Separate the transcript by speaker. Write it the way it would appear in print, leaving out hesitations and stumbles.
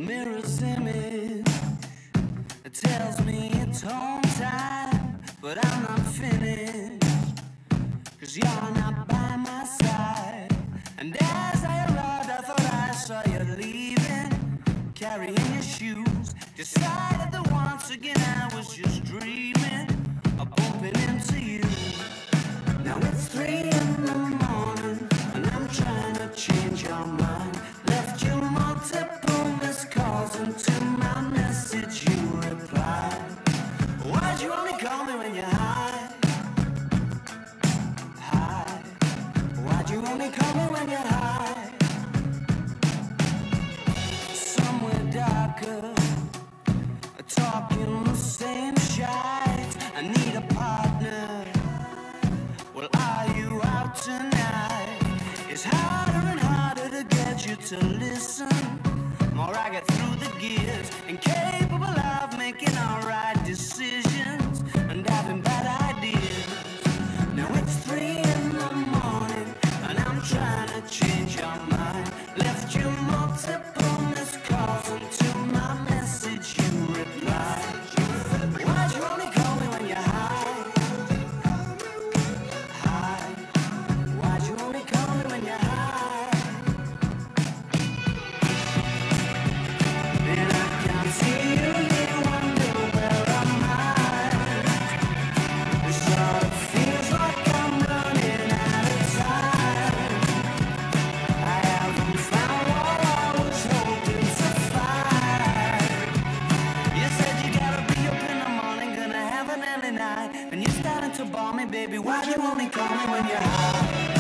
Speaker 1: mirror's image, it tells me it's home time, but I'm not finished, 'cause you're not by my side. And as I arrived, I thought I saw you leaving, carrying your shoes. Decided that once again I was just dreaming of bumping into you. Now it's 3 in the morning, and I'm trying to change your mind. Left you multiple missed calls, and to my message you replied. Why'd you only call me when you're high? High. Why'd you only call me when you're high? Somewhere darker, talking the same shite. I need a partner. Well, are you out tonight? It's harder and harder to get you to listen. More I get through the gears, incapable of making alright decisions and having bad ideas. Now it's 3 in the morning, and I'm trying to change your mind. Left you multiple missed calls, and to my message you replied. Why'd you only call me when you're high? High. Why'd you only call me when you're high? And I can see you, you wonder where am I? It sort of feels like I'm running out of time. I haven't found what I was hoping to find. You said you gotta be up in the morning, gonna have an early night, and you're starting to bore me, baby. Why'd you only call me when you're high?